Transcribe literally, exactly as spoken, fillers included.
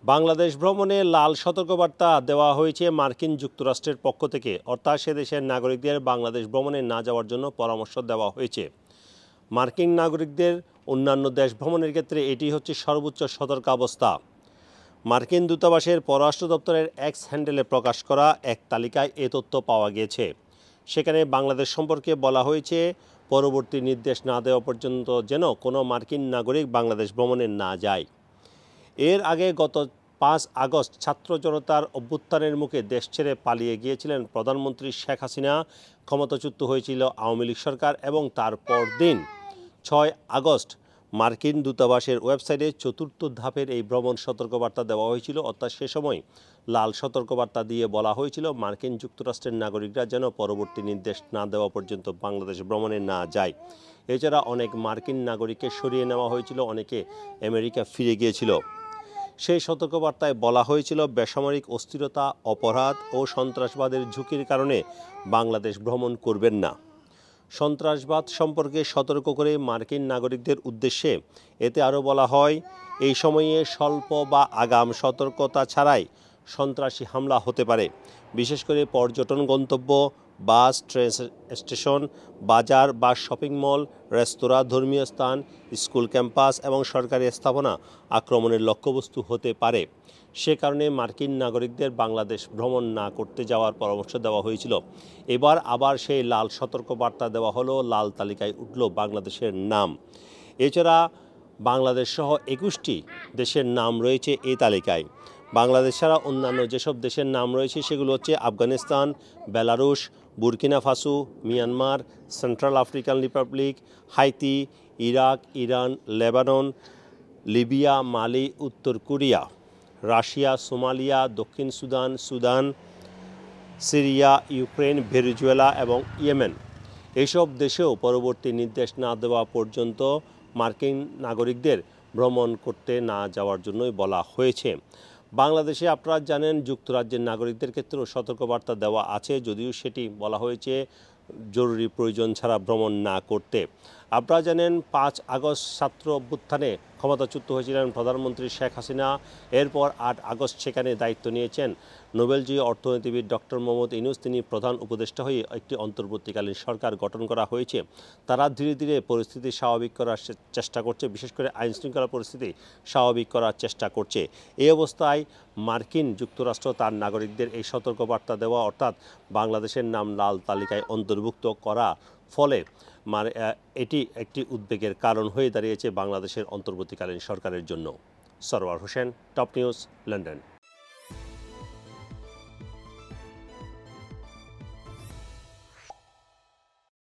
বাংলাদেশ ভ্রমণে লাল সতর্কবার্তা দেওয়া হয়েছে মার্কিন যুক্তরাষ্ট্রের পক্ষ থেকে, অর্থাৎ সে দেশের নাগরিকদের বাংলাদেশ ভ্রমণে না যাওয়ার জন্য পরামর্শ দেওয়া হয়েছে। মার্কিন নাগরিকদের অন্যান্য দেশ ভ্রমণের ক্ষেত্রে এটি হচ্ছে সর্বোচ্চ সতর্কাবস্থা। মার্কিন দূতাবাসের পররাষ্ট্র দপ্তরের এক্স হ্যান্ডেলে প্রকাশ করা এক তালিকায় এ তথ্য পাওয়া গিয়েছে। সেখানে বাংলাদেশ সম্পর্কে বলা হয়েছে, পরবর্তী নির্দেশ না দেওয়া পর্যন্ত যেন কোনো মার্কিন নাগরিক বাংলাদেশ ভ্রমণে না যায়। এর আগে গত পাঁচ আগস্ট ছাত্র জনতার অভ্যুত্থানের মুখে দেশ ছেড়ে পালিয়ে গিয়েছিলেন প্রধানমন্ত্রী শেখ হাসিনা। ক্ষমতাচ্যুত হয়েছিল আওয়ামী লীগ সরকার এবং তার পরদিন ছয় আগস্ট মার্কিন দূতাবাসের ওয়েবসাইটে চতুর্থ ধাপের এই ভ্রমণ সতর্কবার্তা দেওয়া হয়েছিল। অর্থাৎ সে সময় লাল সতর্কবার্তা দিয়ে বলা হয়েছিল মার্কিন যুক্তরাষ্ট্রের নাগরিকরা যেন পরবর্তী নির্দেশ না দেওয়া পর্যন্ত বাংলাদেশ ভ্রমণে না যায়। এছাড়া অনেক মার্কিন নাগরিককে সরিয়ে নেওয়া হয়েছিল, অনেকে আমেরিকা ফিরে গিয়েছিল। সেই সতর্কবার্তায় বলা হয়েছিল বেসামরিক অস্থিরতা, অপরাধ ও সন্ত্রাসবাদের ঝুঁকির কারণে বাংলাদেশ ভ্রমণ করবেন না। সন্ত্রাসবাদ সম্পর্কে সতর্ক করে মার্কিন নাগরিকদের উদ্দেশ্যে এতে আরও বলা হয়, এই সময়ে স্বল্প বা আগাম সতর্কতা ছাড়াই সন্ত্রাসী হামলা হতে পারে। বিশেষ করে পর্যটন গন্তব্য, বাস, ট্রেন স্টেশন, বাজার বা শপিং মল, রেস্তোরাঁ, ধর্মীয় স্থান, স্কুল ক্যাম্পাস এবং সরকারি স্থাপনা আক্রমণের লক্ষ্যবস্তু হতে পারে। সে কারণে মার্কিন নাগরিকদের বাংলাদেশ ভ্রমণ না করতে যাওয়ার পরামর্শ দেওয়া হয়েছিল। এবার আবার সেই লাল সতর্কবার্তা দেওয়া হলো, লাল তালিকায় উঠল বাংলাদেশের নাম। এছাড়া বাংলাদেশ সহ একুশটি দেশের নাম রয়েছে এই তালিকায়। বাংলাদেশ ছাড়া অন্যান্য যেসব দেশের নাম রয়েছে সেগুলো হচ্ছে Afghanistan, Belarus, Burkina Faso, Myanmar, Central African Republic, Haiti, Iraq, Iran, Lebanon, Libya, Mali, উত্তর কোরিয়া, রাশিয়া, সোমালিয়া, দক্ষিণ Sudan, Sudan, Syria, Ukraine, Venezuela এবং ইয়েমেন। এইসব দেশেও পরবর্তী নির্দেশ না দেওয়া পর্যন্ত মার্কিন নাগরিকদের ভ্রমণ করতে না যাওয়ার জন্যই বলা হয়েছে। বাংলাদেশে আপনারা জানেন যুক্তরাজ্যের নাগরিকদের ক্ষেত্রেও সতর্কবার্তা দেওয়া আছে, যদিও সেটি বলা হয়েছে জরুরি প্রয়োজন ছাড়া ভ্রমণ না করতে। আপনারা জানেন পাঁচ আগস্ট ছাত্র অভ্যুত্থানে ক্ষমতাচ্যুত হয়েছিলেন প্রধানমন্ত্রী শেখ হাসিনা। এরপর আট আগস্ট সেখানে দায়িত্ব নিয়েছেন নোবেলজয়ী অর্থনীতিবিদ ডক্টর মোহাম্মদ ইউনূস। তিনি প্রধান উপদেষ্টা হয়ে একটি অন্তর্বর্তীকালীন সরকার গঠন করা হয়েছে। তারা ধীরে ধীরে পরিস্থিতি স্বাভাবিক করার চেষ্টা করছে, বিশেষ করে আইনশৃঙ্খলা পরিস্থিতি স্বাভাবিক করার চেষ্টা করছে। এই অবস্থায় মার্কিন যুক্তরাষ্ট্র তার নাগরিকদের এই সতর্কবার্তা দেওয়া, অর্থাৎ বাংলাদেশের নাম লাল তালিকায় অন্তর্ভুক্ত করা ফলে মানে এটি একটি উদ্বেগের কারণ হয়ে দাঁড়িয়েছে বাংলাদেশের অন্তর্বর্তীকালীন সরকারের জন্য। Sarwar Hossain, top news, London.